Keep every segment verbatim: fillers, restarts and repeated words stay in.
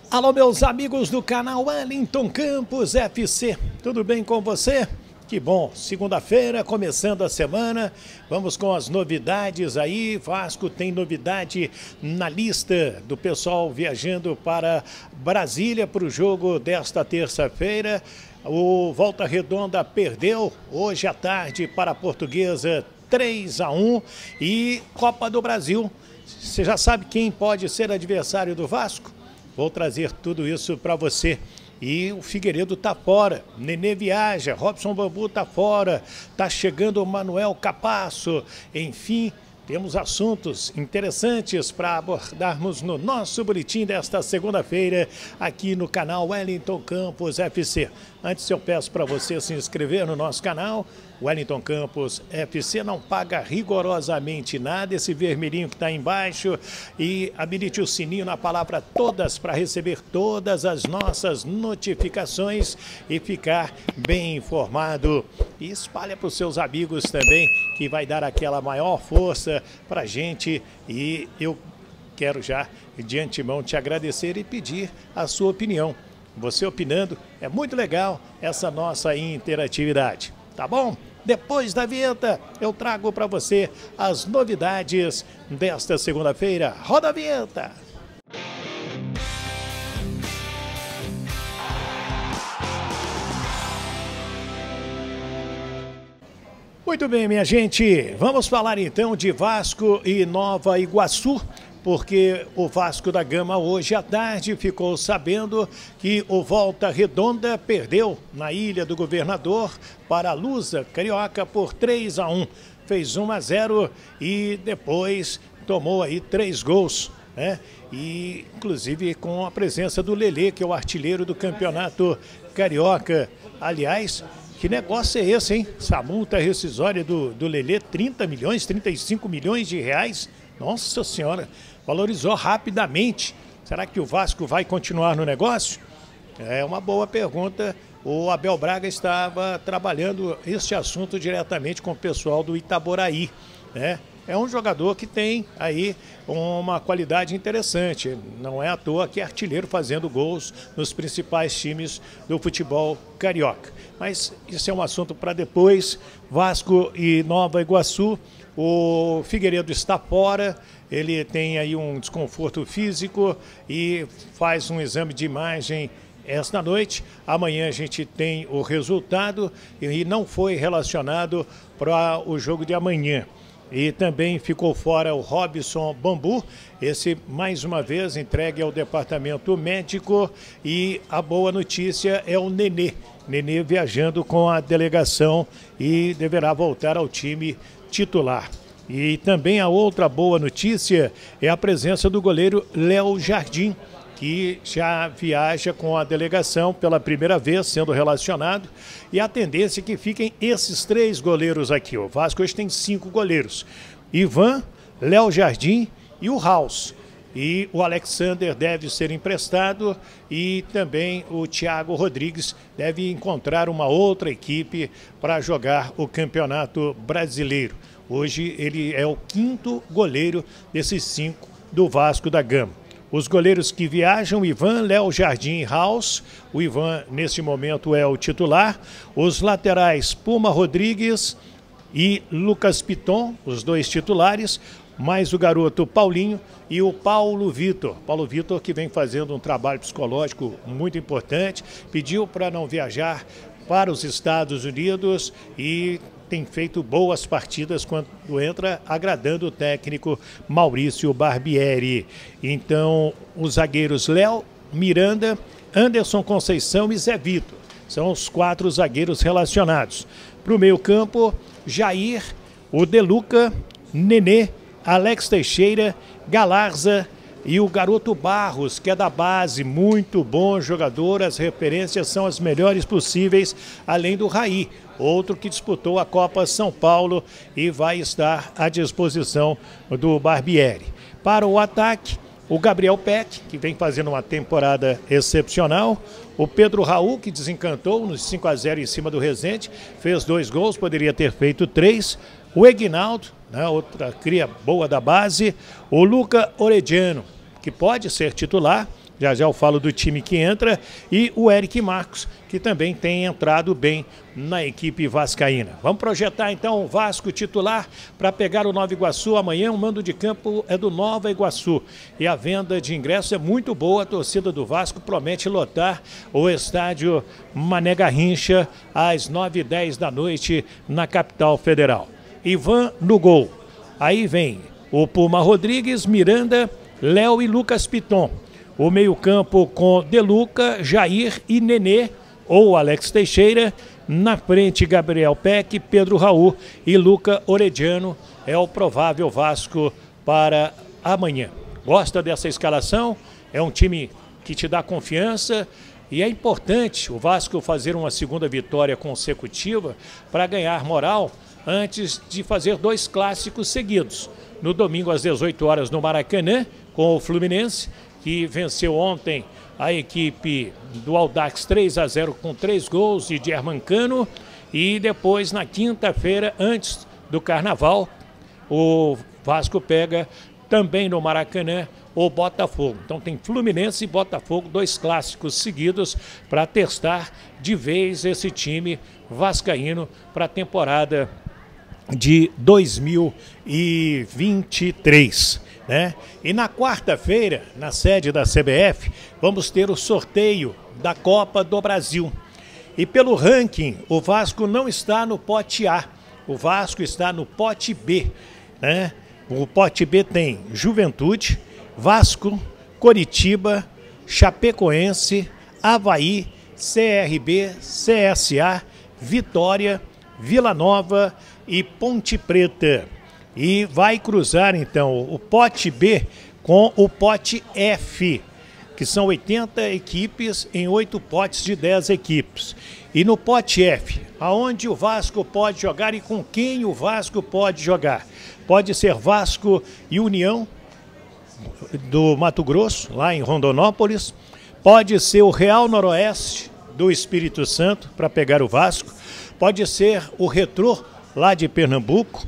Alô, meus amigos do canal Wellington Campos F C, tudo bem com você? Que bom, segunda-feira, começando a semana, vamos com as novidades aí. Vasco tem novidade na lista do pessoal viajando para Brasília para o jogo desta terça-feira. O Volta Redonda perdeu hoje à tarde para a Portuguesa três a um e Copa do Brasil. Você já sabe quem pode ser adversário do Vasco? Vou trazer tudo isso para você. E o Figueiredo tá fora, Nenê viaja, Robson Bambu tá fora, tá chegando o Manuel Capasso. Enfim, temos assuntos interessantes para abordarmos no nosso boletim desta segunda-feira aqui no canal Wellington Campos F C. Antes eu peço para você se inscrever no nosso canal. Wellington Campos F C não paga rigorosamente nada, esse vermelhinho que está embaixo, e habilite o sininho na palavra todas para receber todas as nossas notificações e ficar bem informado. E espalha para os seus amigos também, que vai dar aquela maior força para a gente. E eu quero já de antemão te agradecer e pedir a sua opinião. Você opinando, é muito legal essa nossa interatividade. Tá bom? Depois da vinheta, eu trago para você as novidades desta segunda-feira. Roda a vinheta! Muito bem, minha gente. Vamos falar então de Vasco e Nova Iguaçu, porque o Vasco da Gama hoje à tarde ficou sabendo que o Volta Redonda perdeu na Ilha do Governador para a Lusa Carioca por três a um. Fez um a zero e depois tomou aí três gols, né? E inclusive com a presença do Lelê, que é o artilheiro do Campeonato Carioca. Aliás, que negócio é esse, hein? Essa multa rescisória do, do Lelê, trinta milhões, trinta e cinco milhões de reais. Nossa Senhora, valorizou rapidamente. Será que o Vasco vai continuar no negócio? É uma boa pergunta. O Abel Braga estava trabalhando este assunto diretamente com o pessoal do Itaboraí, né? É um jogador que tem aí uma qualidade interessante. Não é à toa que é artilheiro fazendo gols nos principais times do futebol carioca. Mas isso é um assunto para depois. Vasco e Nova Iguaçu. O Figueiredo está fora, ele tem aí um desconforto físico e faz um exame de imagem esta noite. Amanhã a gente tem o resultado e não foi relacionado para o jogo de amanhã. E também ficou fora o Robson Bambu, esse mais uma vez entregue ao departamento médico. E a boa notícia é o Nenê, Nenê viajando com a delegação e deverá voltar ao time titular. E também a outra boa notícia é a presença do goleiro Léo Jardim, que já viaja com a delegação pela primeira vez sendo relacionado, e a tendência é que fiquem esses três goleiros aqui. O Vasco hoje tem cinco goleiros: Ivan, Léo Jardim e o House. E o Alexander deve ser emprestado e também o Thiago Rodrigues deve encontrar uma outra equipe para jogar o Campeonato Brasileiro. Hoje ele é o quinto goleiro desses cinco do Vasco da Gama. Os goleiros que viajam: Ivan, Léo Jardim e House. O Ivan, neste momento, é o titular. Os laterais: Puma Rodrigues e Lucas Piton, os dois titulares, mais o garoto Paulinho e o Paulo Vitor. Paulo Vitor, que vem fazendo um trabalho psicológico muito importante, pediu para não viajar para os Estados Unidos e tem feito boas partidas quando entra, agradando o técnico Maurício Barbieri. Então, os zagueiros Léo, Miranda, Anderson Conceição e Zé Vitor são os quatro zagueiros relacionados. Para o meio-campo, Jair, o Deluca, Nenê, Alex Teixeira, Galarza e o garoto Barros, que é da base, muito bom jogador. As referências são as melhores possíveis, além do Raí, outro que disputou a Copa São Paulo e vai estar à disposição do Barbieri. Para o ataque, o Gabriel Peck, que vem fazendo uma temporada excepcional. O Pedro Raul, que desencantou nos cinco a zero em cima do Resende, fez dois gols, poderia ter feito três. O Eginaldo, né, outra cria boa da base. O Luca Orediano, que pode ser titular. Já já eu falo do time que entra, e o Eric Marcos, que também tem entrado bem na equipe vascaína. Vamos projetar então o Vasco titular para pegar o Nova Iguaçu amanhã. O mando de campo é do Nova Iguaçu e a venda de ingressos é muito boa. A torcida do Vasco promete lotar o estádio Mané Garrincha às nove e dez da noite na capital federal. Ivan no gol. Aí vem o Puma Rodrigues, Miranda, Léo e Lucas Piton. O meio-campo com Deluca, Jair e Nenê, ou Alex Teixeira. Na frente, Gabriel Peck, Pedro Raul e Luca Orediano. É o provável Vasco para amanhã. Gosta dessa escalação? É um time que te dá confiança. E é importante o Vasco fazer uma segunda vitória consecutiva para ganhar moral antes de fazer dois clássicos seguidos. No domingo, às dezoito horas, no Maracanã, com o Fluminense, que venceu ontem a equipe do Audax três a zero com três gols de Germancano. E depois, na quinta-feira, antes do Carnaval, o Vasco pega também no Maracanã o Botafogo. Então tem Fluminense e Botafogo, dois clássicos seguidos para testar de vez esse time vascaíno para a temporada de dois mil e vinte e três. Né? E na quarta-feira, na sede da C B F, vamos ter o sorteio da Copa do Brasil. E pelo ranking, o Vasco não está no pote A, o Vasco está no pote B. Né? O pote B tem Juventude, Vasco, Coritiba, Chapecoense, Avaí, C R B, C S A, Vitória, Vila Nova e Ponte Preta. E vai cruzar, então, o pote B com o pote F, que são oitenta equipes em oito potes de dez equipes. E no pote F, aonde o Vasco pode jogar e com quem o Vasco pode jogar? Pode ser Vasco e União do Mato Grosso, lá em Rondonópolis. Pode ser o Real Noroeste do Espírito Santo, para pegar o Vasco. Pode ser o Retrô, lá de Pernambuco.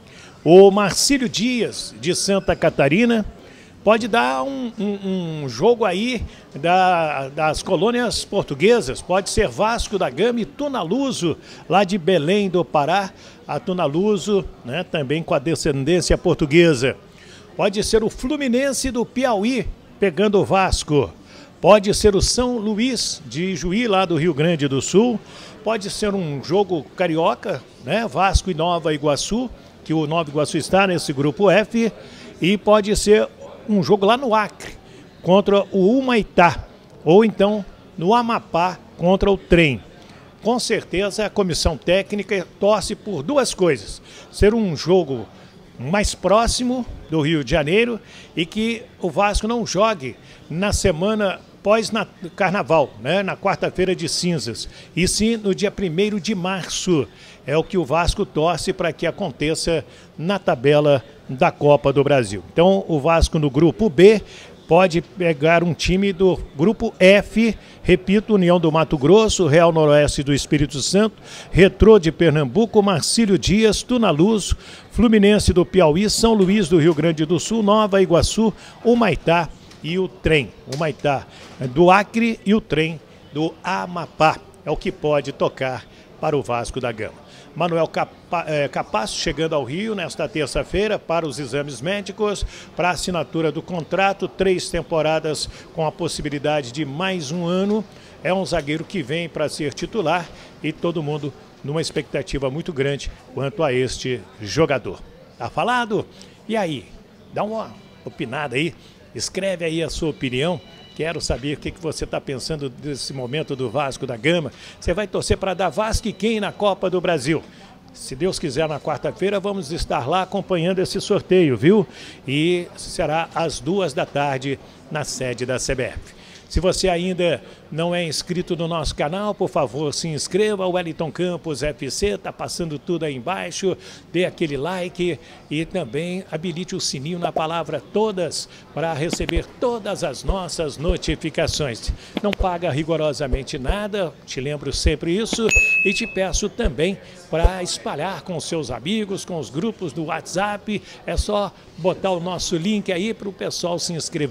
O Marcílio Dias, de Santa Catarina. Pode dar um, um, um jogo aí da, das colônias portuguesas. Pode ser Vasco da Gama e Tunaluso, lá de Belém do Pará. A Tunaluso, né, também com a descendência portuguesa. Pode ser o Fluminense do Piauí, pegando o Vasco. Pode ser o São Luís de Juí, lá do Rio Grande do Sul. Pode ser um jogo carioca, né, Vasco e Nova Iguaçu, que o Nova Iguaçu está nesse grupo F. E pode ser um jogo lá no Acre, contra o Humaitá, ou então no Amapá, contra o Trem. Com certeza a comissão técnica torce por duas coisas: ser um jogo mais próximo do Rio de Janeiro e que o Vasco não jogue na semana pós-carnaval, né, na quarta-feira de cinzas, e sim no dia primeiro de março. É o que o Vasco torce para que aconteça na tabela da Copa do Brasil. Então o Vasco no grupo B pode pegar um time do grupo F, repito, União do Mato Grosso, Real Noroeste do Espírito Santo, Retrô de Pernambuco, Marcílio Dias, Tunaluso, Fluminense do Piauí, São Luís do Rio Grande do Sul, Nova Iguaçu, Humaitá e o Trem. Humaitá do Acre e o Trem do Amapá. É o que pode tocar para o Vasco da Gama. Manuel Capa, é, Capasso chegando ao Rio nesta terça-feira para os exames médicos, para a assinatura do contrato, três temporadas com a possibilidade de mais um ano. É um zagueiro que vem para ser titular e todo mundo numa expectativa muito grande quanto a este jogador. Tá falado? E aí? Dá uma opinada aí, escreve aí a sua opinião. Quero saber o que você está pensando desse momento do Vasco da Gama. Você vai torcer para dar Vasco e quem na Copa do Brasil? Se Deus quiser, na quarta-feira vamos estar lá acompanhando esse sorteio, viu? E será às duas da tarde na sede da C B F. Se você ainda não é inscrito no nosso canal, por favor, se inscreva. O Wellington Campos F C, está passando tudo aí embaixo. Dê aquele like e também habilite o sininho na palavra todas para receber todas as nossas notificações. Não paga rigorosamente nada, te lembro sempre isso. E te peço também para espalhar com seus amigos, com os grupos do WhatsApp. É só botar o nosso link aí para o pessoal se inscrever.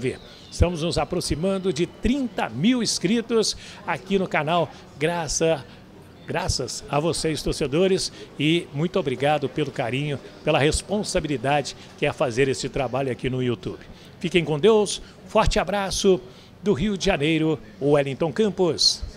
Estamos nos aproximando de trinta mil inscritos aqui no canal, graças, graças a vocês, torcedores, e muito obrigado pelo carinho, pela responsabilidade que é fazer esse trabalho aqui no YouTube. Fiquem com Deus, forte abraço do Rio de Janeiro, Wellington Campos.